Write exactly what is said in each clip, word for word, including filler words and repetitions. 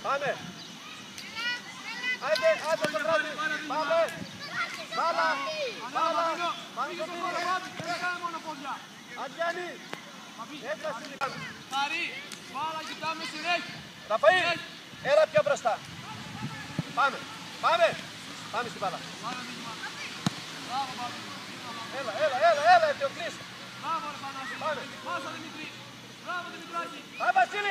Πάμε. Άντε, άντε το βράδυ. Πάμε. Μπάλα. Μπάλα. Πάμε στο πύριο. Αντιάννη. Έφτασε λοιπόν. Μπάλα, κοιτάμε συνέχεια. Ραφαήλ, έλα πιο μπροστά. Πάμε. Πάμε. Πάμε στην μπάλα. Έλα, έλα, έλα, έλα, Θεοκλής. Μπράβο ρε Πανάση. Πάμε. Πάσα Δημητρή. Μπράβο Δημητράκη. Πάμε Βασίλη.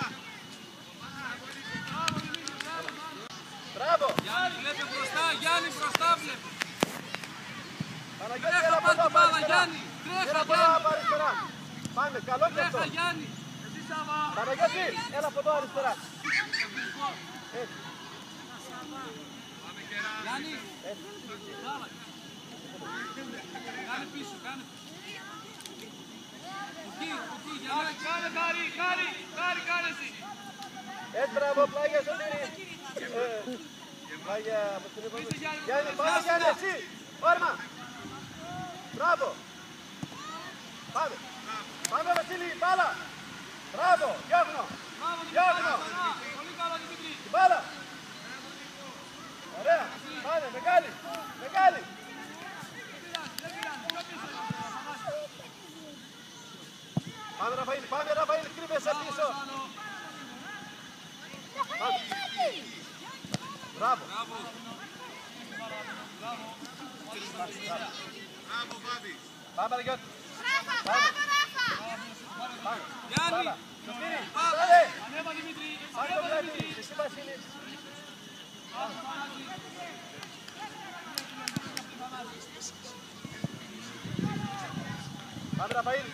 Μπράβο Δημήτρη, μπράβο. Μπράβο. Γιάννη, βλέπε μπροστά, Γιάννη μπροστά βλέπε. Παναγιώτη, Τρέχα έλα από πάρ' εδώ, την μπάλα, αριστερά. Γιάννη. Τρέχα, Έλα από εδώ, Γιάννη. από αριστερά. Πάμε, καλό και αυτό. Τρέχα, Γιάννη. Εσύ Σάβα. Παναγιώτη, έλα από εδώ αριστερά. Έτσι. Γιάννη. Έτσι. Μπράβο. Κάνε πίσω, κάνε πίσω. Εκεί, εκεί, Γιάννη. Κάνε, κάρι, κάρι, κάρι, κάνε εσύ. Έτσι, μπράβο, πλάγια Σωτήρη. Ε, Πλάγια, πώς την είπαμε. Γιάννη, πάμε Γιάννη, εσύ. Όρμα. Μπράβο. Πάμε. Πάμε Βασίλη, μπάλα. Μπράβο, Γιώργο. Γιώργο. Πολύ καλό Δημήτρη. Την μπάλα. Ωραία. Πάμε, μεγάλη. Μεγάλη. Πάμε Ραφαήλ, πάμε Ραφαήλ, κρύβεσαι πίσω. Πάμε. Μπράβο. Πάμε Παναγιώτη. Πάμε. Πάμε. Γιάννη. Σωτήρη, Πάμε. πάμε. Ανέβα Δημήτρη. Πάμε το Ανέβα πλάτη. Δημήτρη. Εσύ Βασίλη. Πάμε Ραφαήλ.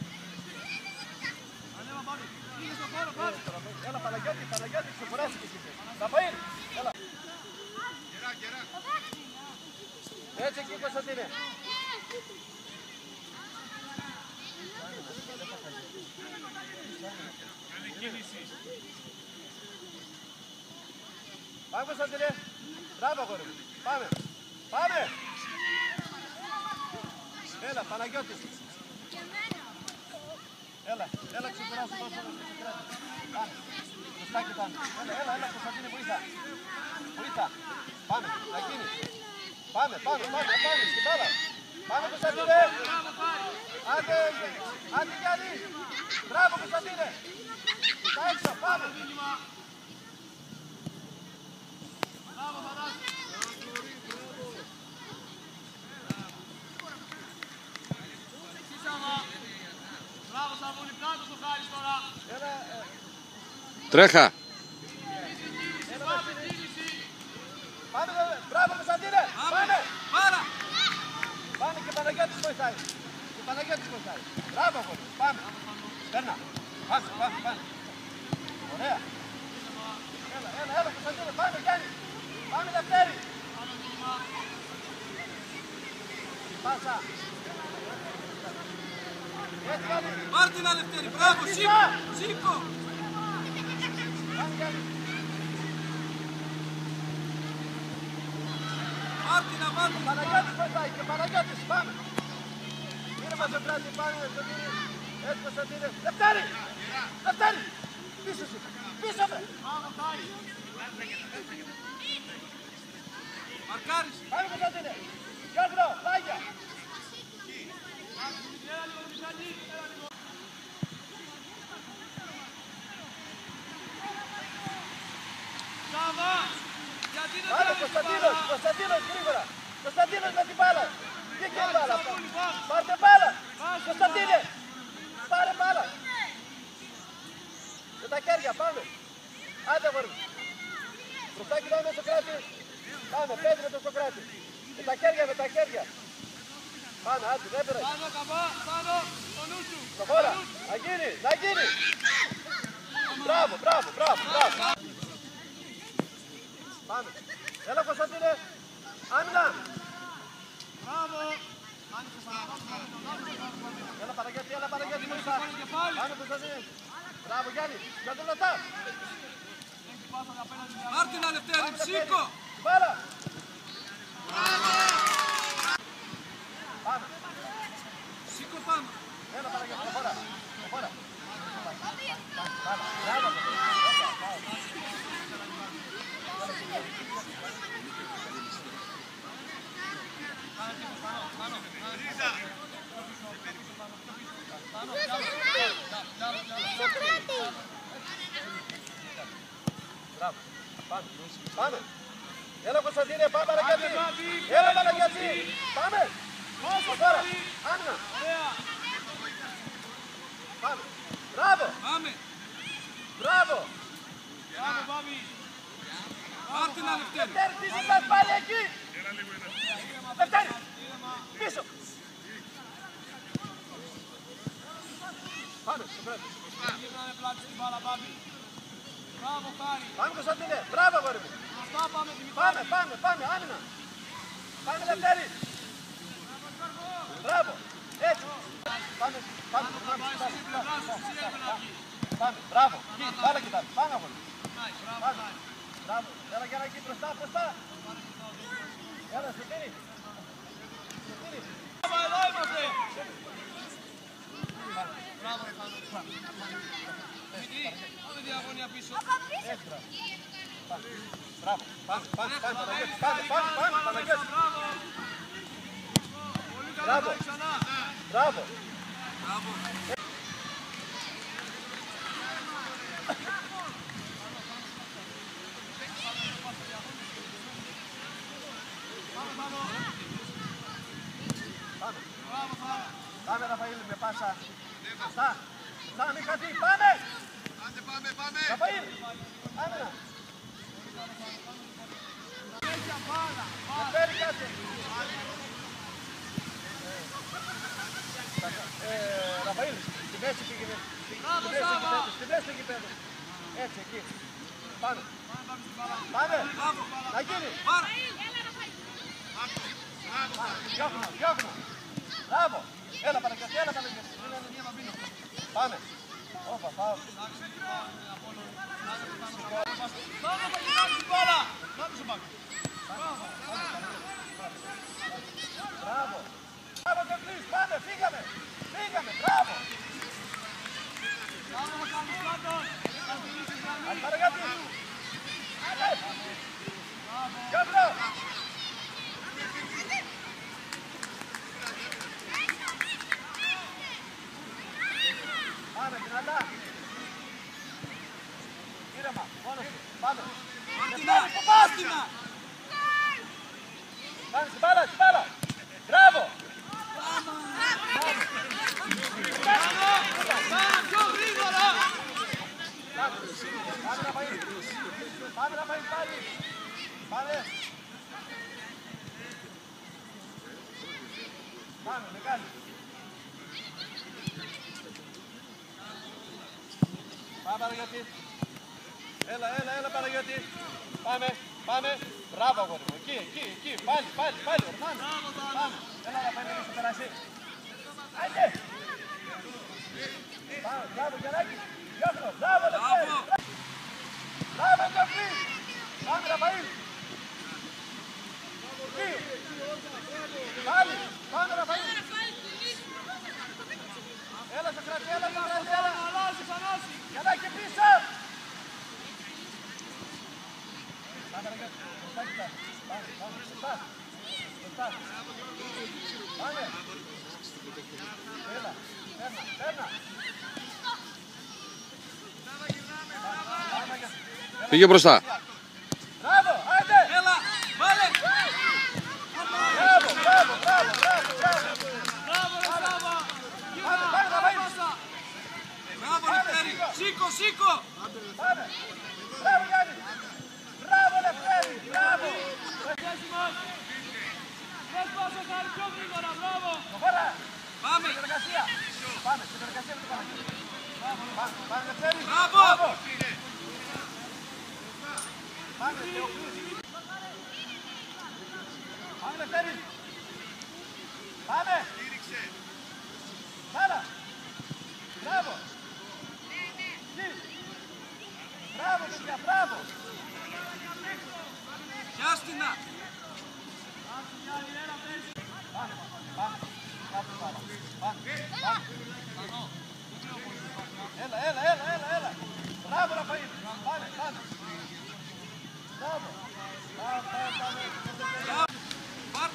Ανέβα πάμε. Πήγε στο χώρο, πάμε. Έλα Παναγιώτη, Παναγιώτη, ξεκουράστηκες εσύ. Ραφαήλ, έλα. Έτσι εκεί Κωνσταντίνε. Πάμε Κωνσταντίνε. Μπράβο αγόρι μου. Πάμε. Πάμε. Έλα Παναγιώτης. Έλα, έλα ξεκουράσου τόσο. Πάμε. Κωστάκι πάμε. Έλα, έλα, έλα Κωνσταντίνε βοήθα. Βοήθα. Πάμε, να γίνει. Πάμε, πάμε, πάμε, πάμε στην μπάλα. Πάμε Κωνσταντίνε. Άντε, άντε Γιάννη. Μπράβο Κωνσταντίνε. Στα έξω, πάμε. Μπράβο Θανάση. Εσύ Σάβα. Μπράβο Σαββούνι, κάτω στο Χάρης τώρα. Έλα, Τρέχα. Πάμε κίνηση. πάμε, μπράβο Κωνσταντίνε. Πάμε. Πάρα. Πάμε και Παναγιώτης βοηθάει. Και Παναγιώτης βοηθάει. Μπράβο αγόρι, πάμε. Παίρνα. Πάμε, πάμε, πάμε. Ωραία. Έλα, έλα, έλα Κωνσταντίνε, πάμε Γιάννη. Πάμε Δευτέρη. Πάσα. Έτσι Γιάννη. Πάρ' την Αλευτέρη, μπράβο, σήκω, σήκω. Πάμε Γιάννη. Πάρ' την να βάλει. Παναγιώτης βοηθάει και Παναγιώτης, πάμε. Κύριε μας ο Κράτη, πάμε στο κύριο. Έτσι Κωνσταντίνε. Δευτέρη. Δευτέρη. Πίσω σου. Πίσω με. Μπράβο, Χάρη. Μαρκάρις. Πάμε Κωνσταντίνε. Γιώργο, πλάγια. Έλα λίγο, Μιχάλη, έλα λίγο. Σάβα, γιατί δεν Πάμε τρέχεις την Κωνσταντίνος, μπάλα. Κωνσταντίνος γρήγορα. Κωνσταντίνος με την μπάλα. Τι και η μπάλα. Σαββούνι, πάμε. Πάρτε μπάλα. Πάμε. Κωνσταντίνε. Πάρε μπάλα. Με τα χέρια, πάμε. Άντε αγόρι μου. Μπροστά κοιτάμε στο Σοκράτη. Πάμε, πέντε με το Σοκράτη. Με τα χέρια, με τα χέρια. Πάμε, άντε, δεν πειράζει. Πάνω, καμπά, πάνω, στο νου σου. Προχώρα. Να γίνει, να γίνει. Μπράβο, μπράβο, μπράβο, μπράβο. Πάμε. Έλα Κωνσταντίνε. Άμυνα. Μπράβο. Έλα Παναγιώτη, έλα Παναγιώτη βοηθά. Και πάλι. Πάμε Κωνσταντίνε. Μπράβο Γιάννη. Πιο δυνατά. Πάρ' την Αλευτέρη, σήκω. Μπάλα. Πάμε. Σήκω πάνω. Έλα Παναγιώτη, προχώρα. Προχώρα. Μπάλα. Μπράβο. Μπράβο. Πάμε. Πάμε. Έλα Κωνσταντίνε, πάμε Παναγιώτη. Έλα Παναγιώτη. Πάμε. Πόσο Τώρα. πολύ. Άμυνα. Ωραία. Πάμε. Μπράβο. Πάμε. Μπράβο. Μπράβο, Μπάμπη. Πάρτε να Λευτέρη. Λευτέρη, τι ζητάς πάλι εκεί. Λευτέρη. Πίσω. Πάμε, στο πρέπει. Γυρνάνε πλάτη στην μπάλα, Μπάμπη. Μπράβο, Χάρη. Πάμε Κωνσταντίνε. Μπράβο αγόρι μου. Μπροστά πάμε, Δημητράκη. Πάμε, πάμε, πάμε, άμυνα. Πάμε Λευτέρη. Μπράβο. Έτσι. Πάμε, πάμε. Πάμε στην πλευρά σου, εσύ έπρεπε να βγει. Πάμε, μπράβο. Εκεί, πάλα κοιτάμε. Πάμε αγόρι μου. Πάει, μπράβο, Πάμε. πάει. Μπράβο. Έλα για να εκεί μπροστά, μπροστά. Έλα, Σωτήρη. Σωτήρη. Μπράβο, εδώ είμαστε. Μπράβο, Ρεφάνο. Δημητρή, πάμε διαγώνια πίσω. Έτσι, μπράβο. Πάμε. Μπράβο. Πάμε, πάμε, πάμε, Παναγιώτη. Πάμε, πάμε, πάμε, Παναγιώτη. Μπράβο. Πολύ καλά, Μπράβο. πάει ξανά. Μπράβο. Μπράβο. Πάμε, πάμε. Πάμε. Μπράβο, πάμε. Πάμε, Ραφαήλ, με πάσα. Μπροστά. Μπροστά, μην χαθεί. Πάμε. Άντε, πάμε, πάμε. Ραφαήλ. Άμυνα. Τέτοια μπάλα. Λευτέρη, κάτσε. Ε, Ραφαήλ, στη μέση πήγαινε. Μπράβο, Στη μέση Σάβα. γηπέδου, στη μέση γηπέδου. Έτσι, εκεί. Πάμε. Πάμε, πάμε στην μπάλα. Πάμε. Μπράβο. Να γίνει. Πάρε. Διώχνω, διώχνω. Μπράβο. Έλα Παναγιώτη, έλα Παναγιώτη. Πάμε. Όπα, πάω. Πάμε, πάμε στην μπάλα. Πάμε στον πάγκο. Μπράβο. Μπράβο και κλείς, πάμε, φύγαμε. Φύγαμε, μπράβο. Πάμε να κάνουμε κάτω. Να στηρίξεις γραμμή. Άντε Παναγιώτη. Άντε. Διώχνω. Πάμε, δυνατά. Ήρεμα, μόνος σου. Πάμε. Μάρτινα, Μάρτινα. Πάμε στην μπάλα, στην μπάλα. Μπράβο. Πάμε πιο γρήγορα. Πάμε, πάμε Ραφαήλ. Πάμε Ραφαήλ πάλι. Πάμε. Πάμε, μεγάλη. Πάμε Παναγιώτη. Έλα, έλα, έλα Παναγιώτη. Πάμε, πάμε. Μπράβο αγόρι μου. Εκεί, εκεί, εκεί. Πάλι, πάλι, πάλι. Ορμάνε. Πάμε. Έλα Ραφαήλ, να σου περάσει. Άντε. Πάμε, μπράβο Γιαννάκη. Διώχνω. Μπράβο Λευτέρη. Μπράβο Γιώργη. Πάμε Ραφαήλ. Εκεί. Πάλι. Πάμε Ραφαήλ. Έλα Σοκράτη, έλα Σοκράτη, έλα. Αλλάζει, αλλάζει. Γιαννάκη πίσω. Πάμε Ραφαήλ. Μπροστά κοιτάς. Πάμε, πάμε. Μπροστά. Μπροστά. Πάμε. Έλα. Παίρνα, παίρνα. Πήγε μπροστά. Μπράβο, άντε. Έλα, βάλε. Μπράβο, μπράβο, μπράβο, μπράβο, μπράβο. Μπράβο, ρε Σάβα. Πάμε, πάμε, Γύρνα, πάμε. πάσα. Μπράβο, Λευτέρη. Σήκω, σήκω. Πάμε. Μπράβο Γιάννη. Μπράβο Λευτέρη, μπράβο. Θέση μας. Πες πάσα, Χάρη, πιο γρήγορα. Μπράβο. Προχώρα. Πάμε. Συνεργασία. Πάμε, συνεργασία με τον Παναγιώτη. Πάμε, πάμε Λευτέρη. Μπράβο. Πάμε, Θεοκλής. Πάμε Λευτέρη. Πάμε. Πάρα. Μπράβο. Εκεί. Μπράβο παιδιά, μπράβο. Πιάστηνα. Πάμε, πάμε. Πάμε, πάμε. Πάμε, πάμε. Έλα, έλα, έλα, έλα, έλα. Μπράβο Ραφαήλ. Πάμε, πάμε. Μπράβο. Πάμε, πάμε, πάμε. Πάρ.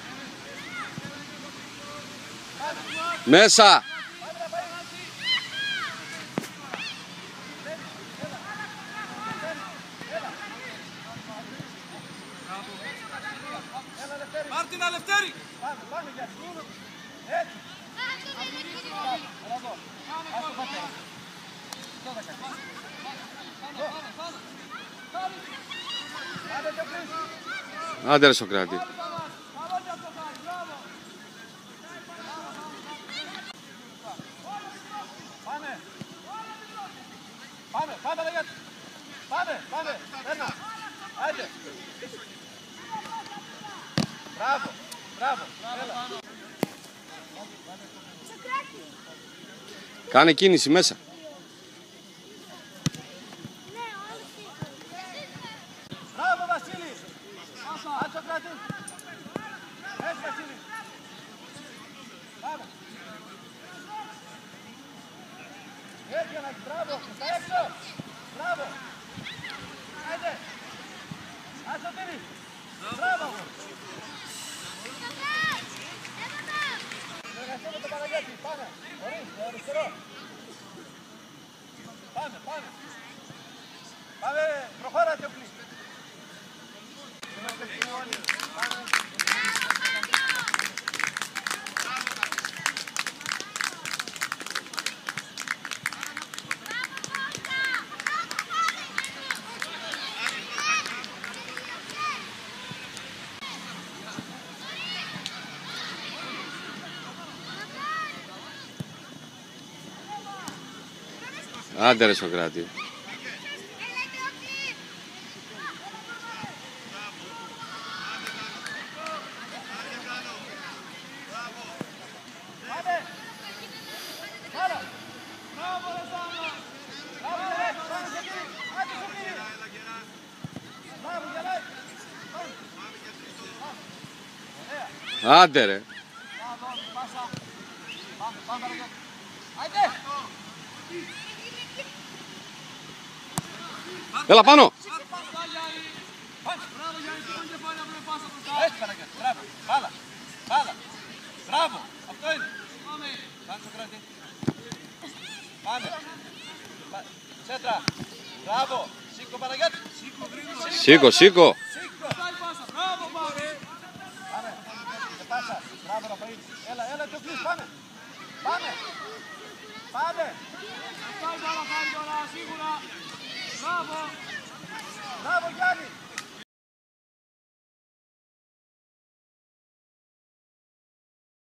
Μέσα. Πάμε Ραφαήλ. Έλα. Έλα. δώδεκα. Άντε και πριν. Άντε ρε Σοκράτη. Πάμε. Πάμε, πάμε λέγε. Πάμε, πάμε. Ένα. Άντε. Μπράβο, μπράβο. Έλα. Κάνε κίνηση μέσα. Μπράβο Βασίλη. Αν Σοκράτη. Έτσι Βασίλη. Πάμε. Έτσι ένα, μπράβο. Στα έξω. Μπράβο. Άντε. Αν Σωτήρη. Μπράβο. Συνεργαστώ με τον Παναγιώτη. Πάμε. Χωρίς, το αριστερό. Πάμε, πάμε. Πάμε, προχώρα Θεοκλή. Άντε ρε Σοκράτη. Άντε ρε. Έλα πάνω. Έτσι Παναγιώτη, μπράβο, μπάλα, μπάλα, μπράβο, αυτό είναι. Πάμε Σοκράτη. Πάμε. Σέντρα, μπράβο, σήκω Παναγιώτη. Σήκω, σήκω. Μπράβο πάμε. Πάμε, και πάσα, μπράβο Ραφαήλ. Έλα, έλα Θεοκλής, πάμε. Πάμε. Πάμε.